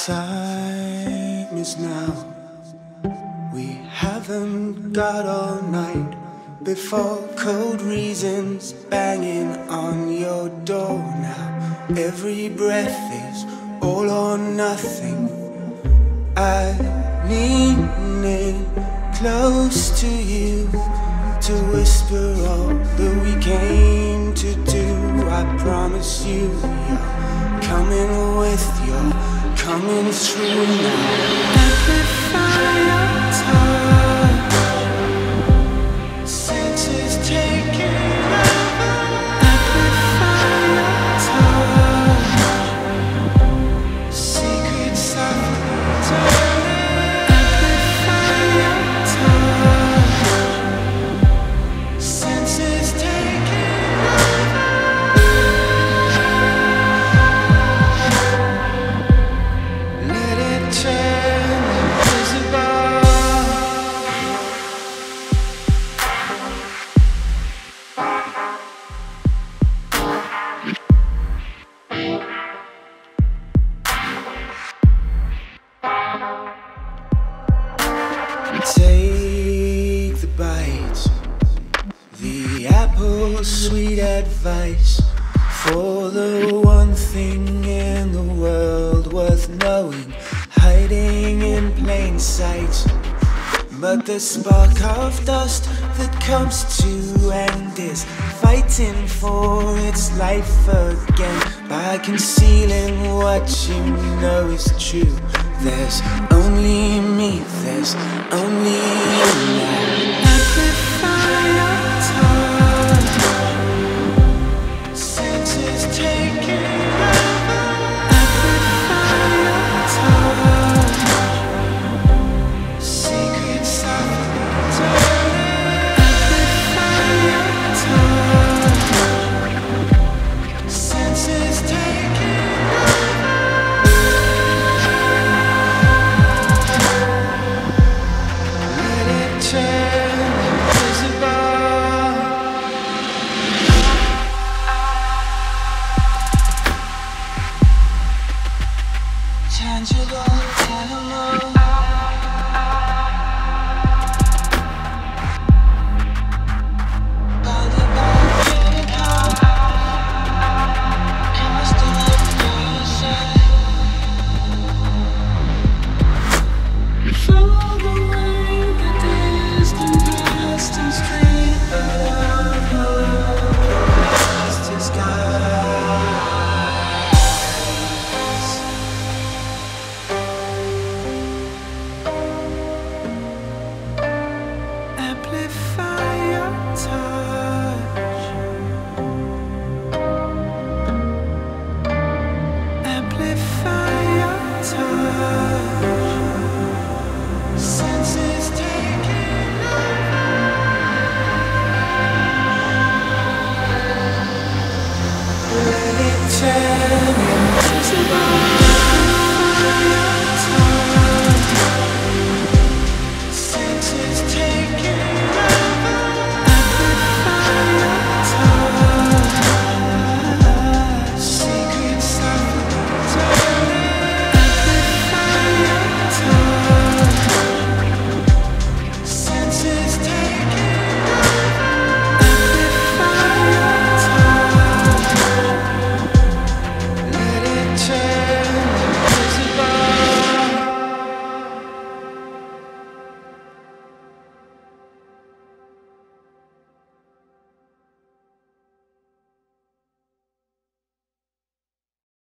time is now. We haven't got all night before cold reasons banging on your door now. Every breath is all or nothing. I lean in close to you to whisper all that we came to do. I promise you you're coming with, you're coming through now. Amplify your touch, senses taking over. Amplify your touch, secrets softly turning. Amplify your touch, senses taking over. Let it turn invisible. Take the bite, the apple's sweet advice for the one thing in the world worth knowing, hiding in plain sight. But the spark of dust that comes to end is fighting for its life again by concealing what you know is true. There's only me, there's only you now. Amplify your touch, senses taking over. Amplify your touch, secrets softly turning. Amplify your touch, senses taking over. Let it turn invisible. Tangible,